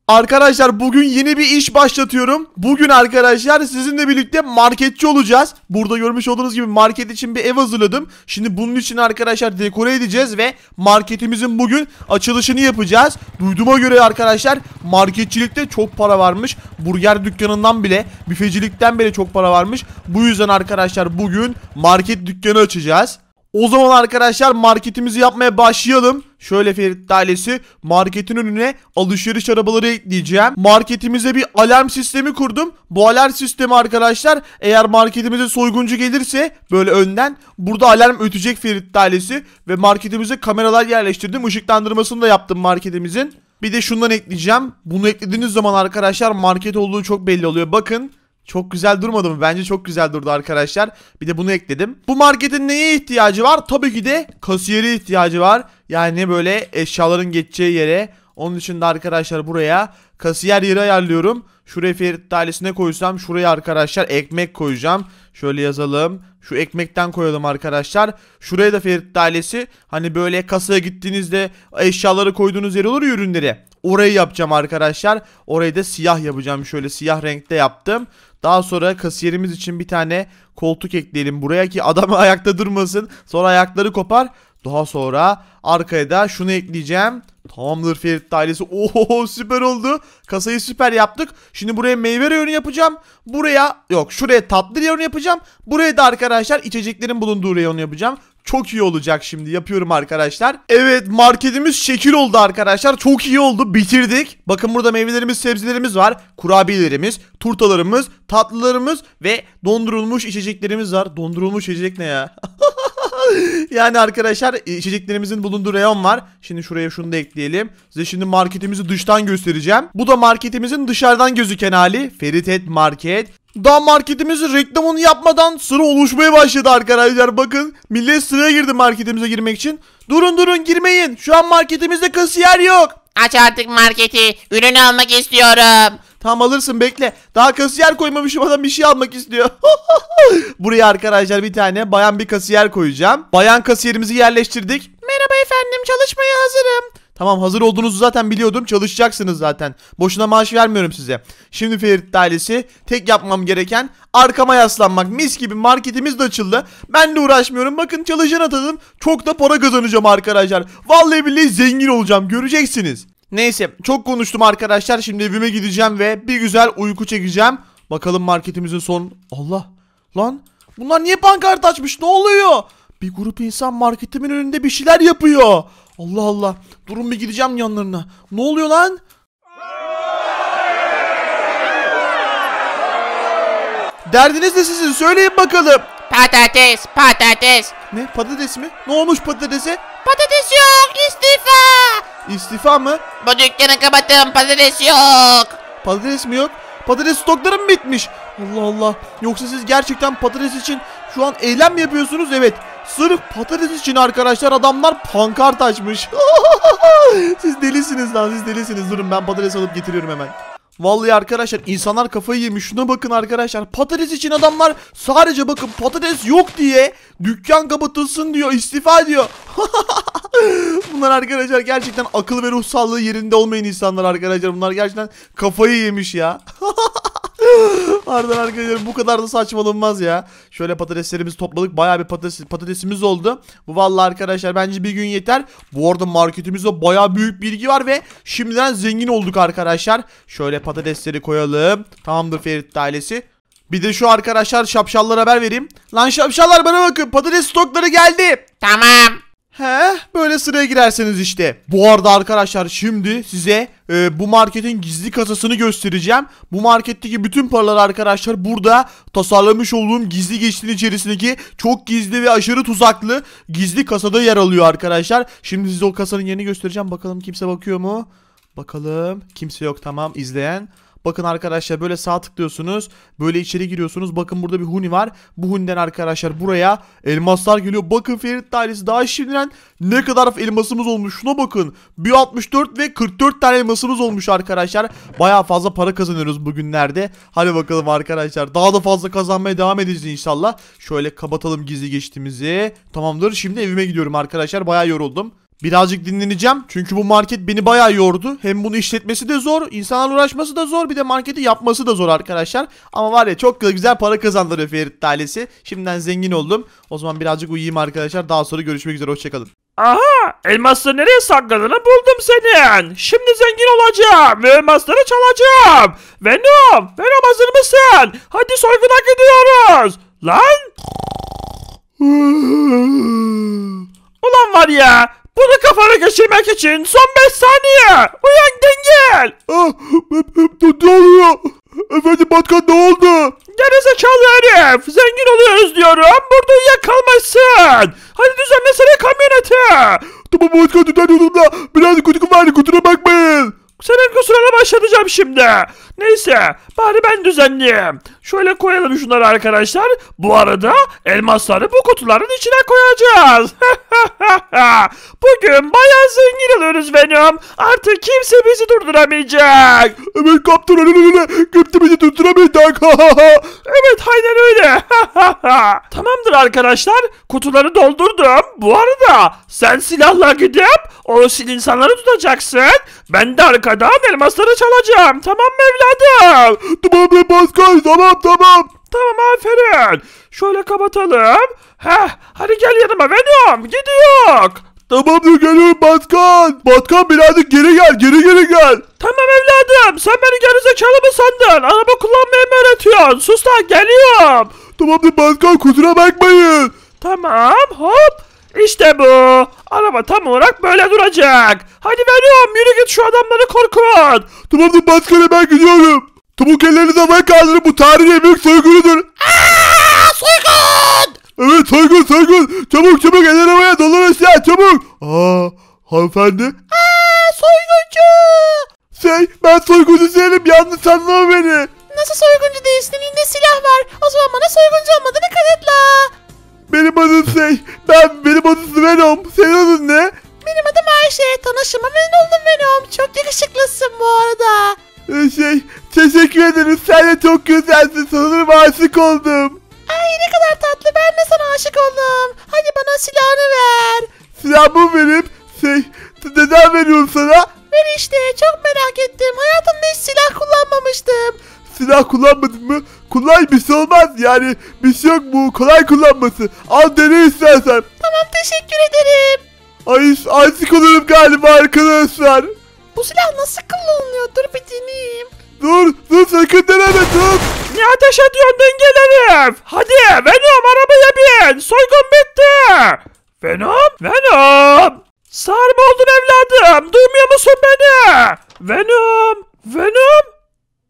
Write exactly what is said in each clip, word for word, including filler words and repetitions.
Arkadaşlar bugün yeni bir iş başlatıyorum. Bugün arkadaşlar sizinle birlikte marketçi olacağız. Burada görmüş olduğunuz gibi market için bir ev hazırladım. Şimdi bunun için arkadaşlar dekore edeceğiz ve marketimizin bugün açılışını yapacağız. Duyduğuma göre arkadaşlar marketçilikte çok para varmış. Burger dükkanından bile, büfecilikten bile çok para varmış. Bu yüzden arkadaşlar bugün market dükkanı açacağız. O zaman arkadaşlar marketimizi yapmaya başlayalım. Şöyle Ferit ailesi, marketin önüne alışveriş arabaları ekleyeceğim. Marketimize bir alarm sistemi kurdum. Bu alarm sistemi arkadaşlar eğer marketimize soyguncu gelirse böyle önden burada alarm ötecek Ferit ailesi. Ve marketimize kameralar yerleştirdim. Işıklandırmasını da yaptım marketimizin. Bir de şundan ekleyeceğim. Bunu eklediğiniz zaman arkadaşlar market olduğu çok belli oluyor. Bakın. Çok güzel durmadı mı? Bence çok güzel durdu arkadaşlar. Bir de bunu ekledim. Bu marketin neye ihtiyacı var? Tabii ki de kasiyere ihtiyacı var. Yani böyle eşyaların geçeceği yere. Onun için de arkadaşlar buraya kasiyer yeri ayarlıyorum. Şuraya Ferit ailesine koysam şuraya arkadaşlar ekmek koyacağım. Şöyle yazalım. Şu ekmekten koyalım arkadaşlar. Şuraya da Ferit ailesi. Hani böyle kasaya gittiğinizde eşyaları koyduğunuz yer olur ya, ürünleri. Orayı yapacağım arkadaşlar. Orayı da siyah yapacağım. Şöyle siyah renkte yaptım. Daha sonra kasiyerimiz için bir tane koltuk ekleyelim buraya ki adam ayakta durmasın. Sonra ayakları kopar. Daha sonra arkaya da şunu ekleyeceğim. Tamamdır Ferit ailesi. Oho, süper oldu. Kasayı süper yaptık. Şimdi buraya meyve reyonu yapacağım. Buraya yok şuraya tatlı reyonu yapacağım. Buraya da arkadaşlar içeceklerin bulunduğu reyonu yapacağım. Çok iyi olacak, şimdi yapıyorum arkadaşlar. Evet, marketimiz şekil oldu arkadaşlar. Çok iyi oldu, bitirdik. Bakın burada meyvelerimiz, sebzelerimiz var. Kurabiyelerimiz, turtalarımız, tatlılarımız ve dondurulmuş içeceklerimiz var. Dondurulmuş içecek ne ya? Yani arkadaşlar içeceklerimizin bulunduğu reyon var. Şimdi şuraya şunu da ekleyelim. Size şimdi marketimizi dıştan göstereceğim. Bu da marketimizin dışarıdan gözüken hali. Ferit Et Market. Daha marketimizin reklamını yapmadan sıra oluşmaya başladı arkadaşlar. Bakın millet sıraya girdi marketimize girmek için. Durun durun, girmeyin. Şu an marketimizde kasiyer yok. Aç artık marketi. Ürün almak istiyorum. Tamam, alırsın, bekle. Daha kasiyer koymamışım, adam bir şey almak istiyor. Buraya arkadaşlar bir tane bayan bir kasiyer koyacağım. Bayan kasiyerimizi yerleştirdik. Merhaba efendim, çalışmaya hazırım. Tamam, hazır olduğunuzu zaten biliyordum. Çalışacaksınız zaten. Boşuna maaş vermiyorum size. Şimdi Ferit ailesi, tek yapmam gereken arkama yaslanmak. Mis gibi marketimiz de açıldı. Ben de uğraşmıyorum. Bakın çalışan atadım. Çok da para kazanacağım arkadaşlar. Vallahi billahi zengin olacağım. Göreceksiniz. Neyse, çok konuştum arkadaşlar. Şimdi evime gideceğim ve bir güzel uyku çekeceğim. Bakalım marketimizin son... Allah! Lan! Bunlar niye pankart açmış? Ne oluyor? Bir grup insan marketimin önünde bir şeyler yapıyor. Allah Allah. Durun, bir gideceğim yanlarına. Ne oluyor lan? Derdiniz ne sizin? Söyleyin bakalım. Patates, patates. Ne? Patates mi? Ne olmuş patatese? Patates yok, istifa. İstifa mı? Bu dükkanı kapatın, patates yok. Patates mi yok? Patates stokları mı bitmiş? Allah Allah. Yoksa siz gerçekten patates için şu an eylem mi yapıyorsunuz? Evet. Sırf patates için arkadaşlar adamlar pankart açmış. Siz delisiniz lan, siz delisiniz. Durun, ben patates alıp getiriyorum hemen. Vallahi arkadaşlar insanlar kafayı yemiş. Şuna bakın arkadaşlar. Patates için adamlar sadece bakın patates yok diye dükkan kapatılsın diyor, istifa diyor. Bunlar arkadaşlar gerçekten akıl ve ruh sağlığı yerinde olmayan insanlar arkadaşlar. Bunlar gerçekten kafayı yemiş ya. Ardından arkadaşlar bu kadar da saçmalanmaz ya. Şöyle patateslerimizi topladık. Bayağı bir patates, patatesimiz oldu. Bu vallahi arkadaşlar bence bir gün yeter. Bu arada marketimizde bayağı büyük bilgi var ve şimdiden zengin olduk arkadaşlar. Şöyle patatesleri koyalım. Tamamdır Ferit ailesi. Bir de şu arkadaşlar şapşallara haber vereyim. Lan şapşallar, bana bakın, patates stokları geldi. Tamam. He, böyle sıraya girerseniz işte. Bu arada arkadaşlar şimdi size e, bu marketin gizli kasasını göstereceğim. Bu marketteki bütün paralar arkadaşlar burada tasarlamış olduğum gizli geçtiğin içerisindeki çok gizli ve aşırı tuzaklı gizli kasada yer alıyor arkadaşlar. Şimdi size o kasanın yerini göstereceğim. Bakalım kimse bakıyor mu? Bakalım. Kimse yok, tamam, izleyen. Bakın arkadaşlar böyle sağ tıklıyorsunuz. Böyle içeri giriyorsunuz. Bakın burada bir huni var. Bu huniden arkadaşlar buraya elmaslar geliyor. Bakın Ferit ailesi daha şimdiden ne kadar elmasımız olmuş. Şuna bakın. bir altmış dört ve kırk dört tane elmasımız olmuş arkadaşlar. Baya fazla para kazanıyoruz bugünlerde. Hadi bakalım arkadaşlar. Daha da fazla kazanmaya devam edeceğiz inşallah. Şöyle kapatalım gizli geçtiğimizi. Tamamdır. Şimdi evime gidiyorum arkadaşlar. Baya yoruldum. Birazcık dinleneceğim. Çünkü bu market beni bayağı yordu. Hem bunu işletmesi de zor. İnsanlarla uğraşması da zor. Bir de marketi yapması da zor arkadaşlar. Ama var ya çok güzel para kazandırıyor Ferit ailesi. Şimdiden zengin oldum. O zaman birazcık uyuyayım arkadaşlar. Daha sonra görüşmek üzere. Hoşçakalın. Aha, elmasları nereye sakladığını buldum senin. Şimdi zengin olacağım ve elmasları çalacağım. Venom, Venom hazır mısın? Hadi soyguna gidiyoruz. Lan. Ulan var ya, bunu kafana geçirmek için son beş saniye. Uyan dengel. Ah, ne oluyor? Efendim Batkan ne oldu? Gerizekalı herif. Zengin oluyoruz diyorum. Burada uyuyakalmışsın. Hadi düzenlesene kamyoneti. Tamam Batkan düzenliyordum da biraz kötü var, kusura bakmayın. Senin kusuruna başlatacağım şimdi. Neyse bari ben düzenleyeyim. Şöyle koyalım şunları arkadaşlar. Bu arada elmasları bu kutuların içine koyacağız. Bugün bayağı zengin oluyoruz Venom. Artık kimse bizi durduramayacak. Evet kaptan öyle öyle. Kimse bizi durduramayacak. Evet aynen öyle. Tamamdır arkadaşlar. Kutuları doldurdum. Bu arada sen silahla gidip o insanları tutacaksın. Ben de arkadan elmasları çalacağım. Tamam mı evladım? Tamam be Pascal, tamam tamam. Tamam aferin. Şöyle kapatalım. Heh, hadi gel yanıma Venom. Gidiyor. Tamamdır geliyorum Batkan. Batkan birazcık geri gel, geri geri gel. Tamam evladım. Sen beni gerizekalı mı sandın? Araba kullanmayı mı öğretiyorsun? Sus lan geliyorum. Tamamdır Batkan, kusura bakmayın. Tamam hop. İşte bu. Araba tam olarak böyle duracak. Hadi Venom yürü git şu adamları korkut. Tamamdır Batkan, hemen gidiyorum. Çabuk ellerinizi havaya kaldırın, bu tarihin en büyük soygunudur. Aa, soygun! Evet soygun soygun. Çabuk çabuk eller havaya, dolar aşağı çabuk. Aa hanımefendi. Aa, soyguncu! Şey ben soyguncu değilim, yanlış anlama beni. Nasıl soyguncu değilsin? Elinde silah var. O zaman bana soyguncu olmadığını kanıtla. Benim adım şey. Ben benim adım Venom. Senin adın ne? Benim adım Ayşe. Tanışıma memnun oldum Venom. Çok yakışıklısın bu arada. Ee, şey teşekkür ederim. Sen de çok güzelsin. Sanırım aşık oldum. Ay ne kadar tatlı. Ben de sana aşık oldum. Hadi bana silahını ver. Silahımı verip şey neden veriyorum sana? Ver işte. Çok merak ettim. Hayatımda hiç silah kullanmamıştım. Silah kullanmadın mı? Kolay bir şey olmaz yani. Bir şey yok bu. Kolay kullanması. Al dene istersen. Tamam teşekkür ederim. Ay aşık olurum galiba arkadaşlar. Bu silah nasıl kullanılıyor? Dur bir deneyeyim. Dur dur sakın deneme dur. Ne ateş ediyorsun dengeli herif? Hadi Venom arabaya bin. Soygun bitti. Venom? Venom? Sağır mı oldun evladım? Duymuyor musun beni? Venom? Venom?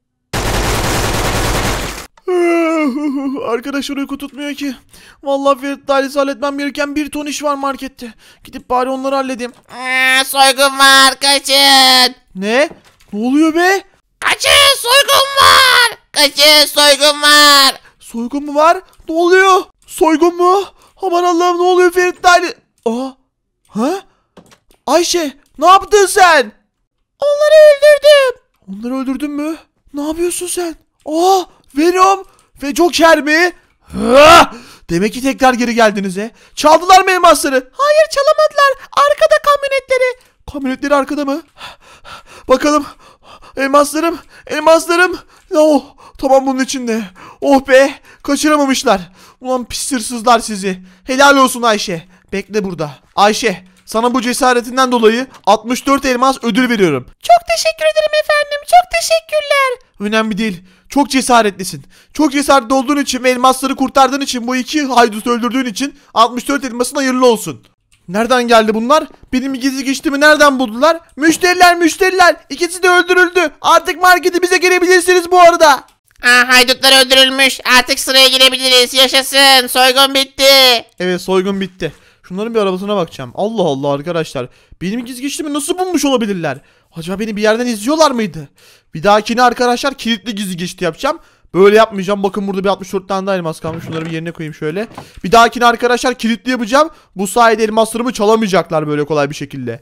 Arkadaşlar uyku tutmuyor ki. Vallahi Ferit ailesi halletmem gereken bir ton iş var markette. Gidip bari onları halledeyim. Aa, soygun var. Kaçın. Ne? Ne oluyor be? Kaçın soygun var. Kaçın soygun var. Soygun mu var? Ne oluyor? Soygun mu? Aman Allah'ım ne oluyor Ferit aile? Aa. Ha? Ayşe ne yaptın sen? Onları öldürdüm. Onları öldürdün mü? Ne yapıyorsun sen? Aa Venom ve Joker mi? Ah! Demek ki tekrar geri geldiniz he. Çaldılar mı elmasları? Hayır çalamadılar. Arkada kamyonetleri. Kamyonetleri arkada mı? Bakalım. Elmaslarım. Elmaslarım. Oh, tamam bunun içinde. Oh be. Kaçıramamışlar. Ulan pis hırsızlar sizi. Helal olsun Ayşe. Bekle burada. Ayşe. Sana bu cesaretinden dolayı altmış dört elmas ödül veriyorum. Çok teşekkür ederim efendim. Çok teşekkürler. Önemli değil. Çok cesaretlisin. Çok cesaretli olduğun için ve elmasları kurtardığın için, bu iki haydutu öldürdüğün için altmış dört elmasın hayırlı olsun. Nereden geldi bunlar? Benim gizli geçtiğimi nereden buldular? Müşteriler müşteriler. İkisi de öldürüldü. Artık markete bize gelebilirsiniz bu arada. Aa, haydutlar öldürülmüş. Artık sıraya girebiliriz. Yaşasın. Soygun bitti. Evet soygun bitti. Şunların bir arabasına bakacağım. Allah Allah arkadaşlar. Benim gizli geçtiğimi nasıl bulmuş olabilirler? Acaba beni bir yerden izliyorlar mıydı? Bir dahakine arkadaşlar kilitli gizli geçti yapacağım. Böyle yapmayacağım. Bakın burada bir altmış dört tane daha elmas kalmış. Şunları bir yerine koyayım şöyle. Bir dahakine arkadaşlar kilitli yapacağım. Bu sayede elmaslarımı çalamayacaklar böyle kolay bir şekilde.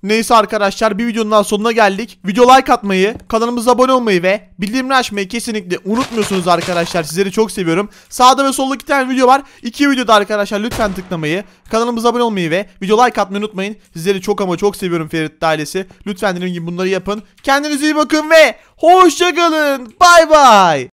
Neyse arkadaşlar, bir videonun daha sonuna geldik. Video like atmayı, kanalımıza abone olmayı ve bildirimleri açmayı kesinlikle unutmuyorsunuz arkadaşlar. Sizleri çok seviyorum. Sağda ve solda iki tane video var. İki videoda arkadaşlar lütfen tıklamayı, kanalımıza abone olmayı ve video like atmayı unutmayın. Sizleri çok ama çok seviyorum Ferit ailesi. Lütfen dediğim gibi bunları yapın. Kendinize iyi bakın ve hoşça kalın. Bay bay.